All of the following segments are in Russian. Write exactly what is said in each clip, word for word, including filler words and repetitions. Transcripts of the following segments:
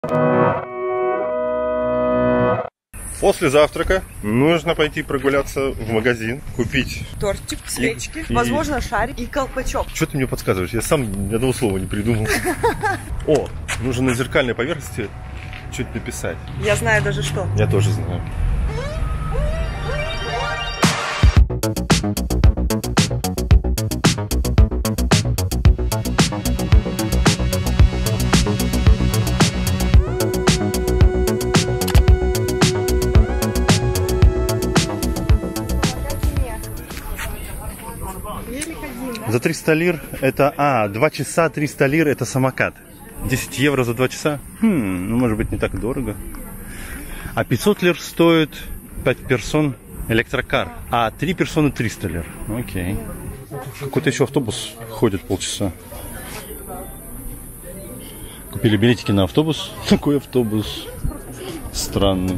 После завтрака нужно пойти прогуляться в магазин, купить тортик, свечки, и, возможно, и... шарик и колпачок. Что ты мне подсказываешь? Я сам ни одного слова не придумал. О, нужно на зеркальной поверхности что-то написать. Я знаю даже что. Я тоже знаю. За триста лир это... А, два часа триста лир это самокат. десять евро за два часа? Хм, ну может быть не так дорого. А пятьсот лир стоит пять персон электрокар. А три персоны триста лир. Окей. Какой-то еще автобус ходит полчаса. Купили билетики на автобус. Такой автобус странный.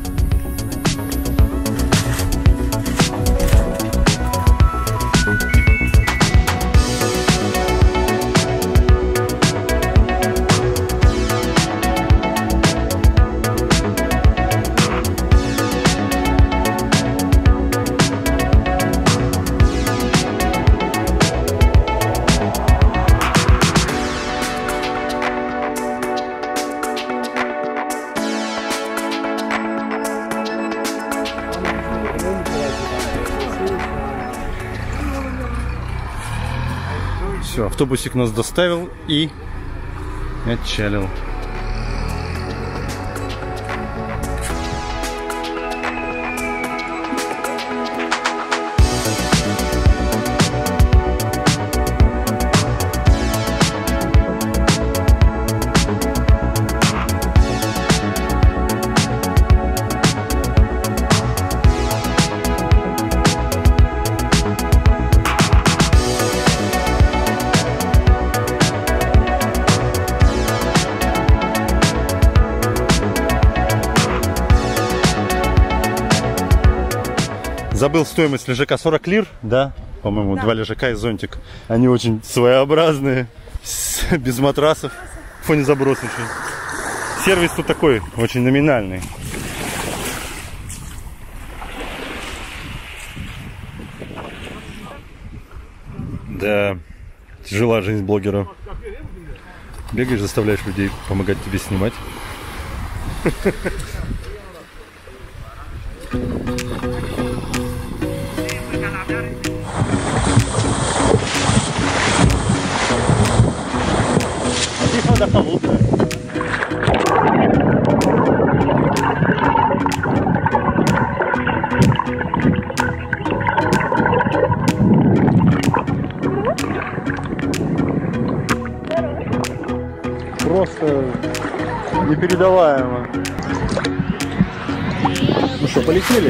Все, автобусик нас доставил и отчалил. Забыл стоимость лежака, сорок лир, да? По-моему, да. Два лежака и зонтик. Они очень своеобразные, без матрасов, в фоне забросов. Сервис тут такой, очень номинальный. Да, тяжела жизнь блогера. Бегаешь, заставляешь людей помогать тебе снимать. Вода холодная. Просто непередаваемо. Ну что, полетели?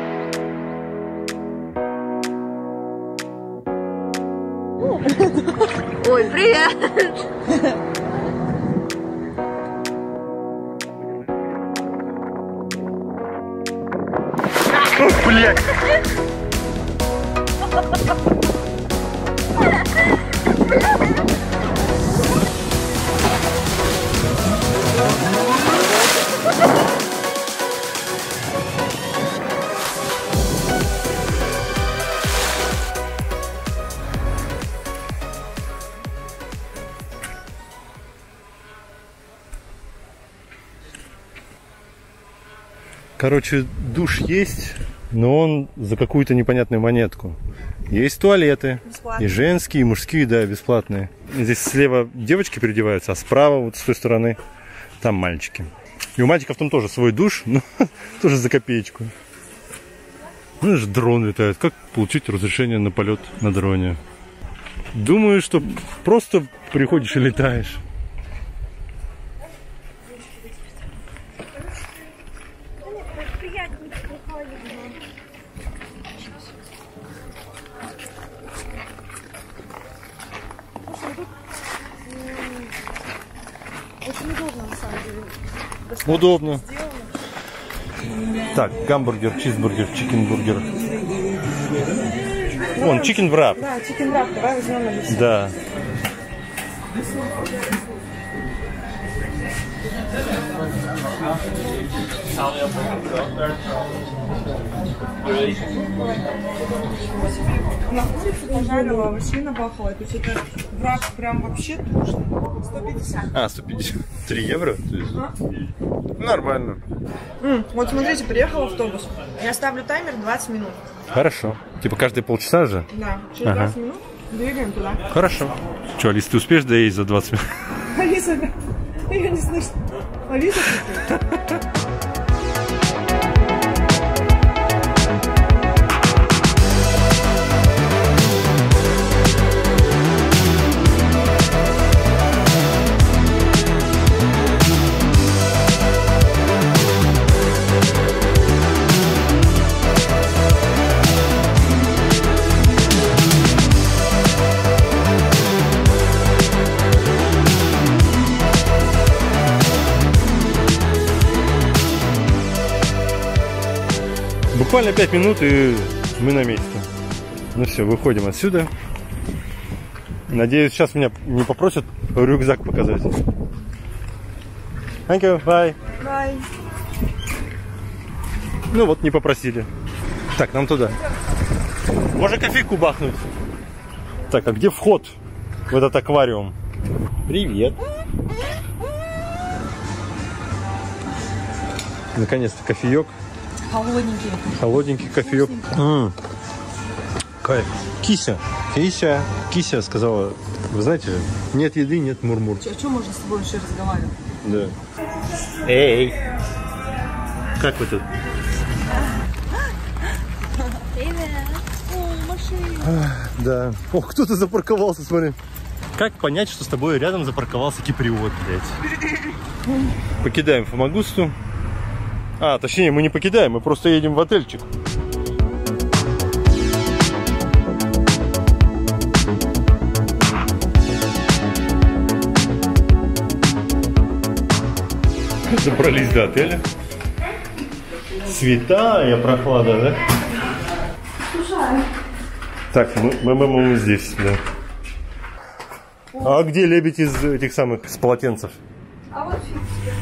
Ой, привет! Блять! Короче, душ есть, но он за какую-то непонятную монетку. Есть туалеты, бесплатные. И женские, и мужские, да, бесплатные. Здесь слева девочки переодеваются, а справа, вот с той стороны, там мальчики. И у мальчиков там тоже свой душ, но тоже за копеечку. Ну, же дрон летает. Как получить разрешение на полет на дроне? Думаю, что просто приходишь и летаешь. Очень удобно, на самом деле. Удобно. Так, гамбургер, чизбургер, чикенбургер. Вон, чикен врап. Да, чикен врап, давай возьмем на лист. Да. На курицу пожарила, а овощина бахала. То есть это враг прям вообще тушный. сто пятьдесят. А, сто пятьдесят. три евро? То есть... А? Нормально. М, вот смотрите, приехал автобус. Я ставлю таймер двадцать минут. Хорошо. Типа каждые полчаса же? Да, через Ага. двадцать минут двигаем туда. Хорошо. Че, Алис, ты успеешь доесть за двадцать минут? Алиса, я не слышу. Алиса, ты? Буквально пять минут и мы на месте. Ну все, выходим отсюда. Надеюсь, сейчас меня не попросят рюкзак показать. Thank you, bye. Бай. Ну вот, не попросили. Так, нам туда. Можно кофейку бахнуть. Так, а где вход в этот аквариум? Привет. Наконец-то кофеек. Холодненький. Холодненький кофеек. М-м. Кайф. Кися. Кися. Кися сказала, вы знаете, нет еды, нет мурмур. О чем можно с тобой вообще разговаривать? Да. Эй. Как вы тут? Привет. О, машина. Да. О, кто-то запарковался, смотри. Как понять, что с тобой рядом запарковался киприот, блядь? Покидаем Фомагусту. А, точнее, мы не покидаем, мы просто едем в отельчик. Добрались до отеля. Святая прохлада, да? Так, мы, мы, мы, мы здесь, да. А где лебедь из этих самых, с полотенцев? А вот фиг.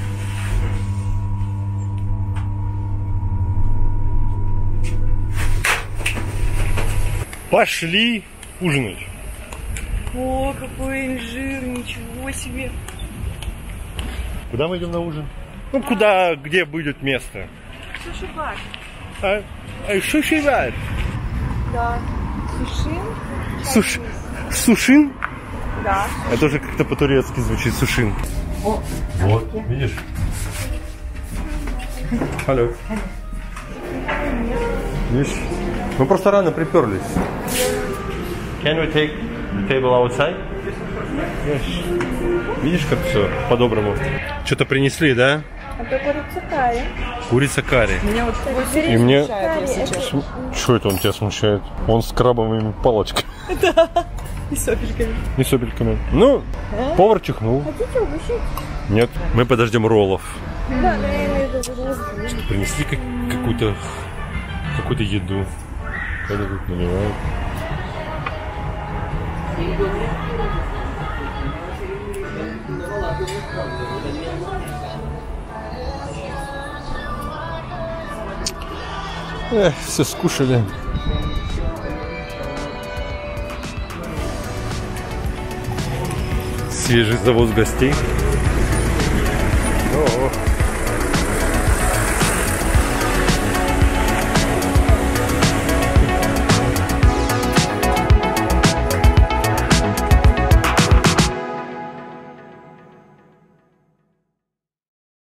Пошли ужинать. О, какой инжир, ничего себе. Куда мы идем на ужин? Ну, куда, где будет место? Суши-бар. А, а суши-бар. Да. Сушин. Суш... Сушин? Да. Это уже как-то по-турецки звучит, сушин. О, Вот, видишь? Алло. Видишь? Мы просто рано приперлись. Can we take the table outside? Yes. Видишь, как все по-доброму? Что-то принесли, да? это курица карри. Курица карри. Меня вот твой И мне... смущает, если честно. Что это он тебя смущает? Он с крабовыми палочками. И сопельками. И сопельками. Ну, повар чихнул. Хотите угощать? Нет, мы подождем роллов. Да, но я имею в виду. Принесли как, какую-то какую-то еду. Что-то тут наливают. Эх, все скушали. Свежий завоз гостей. О-о.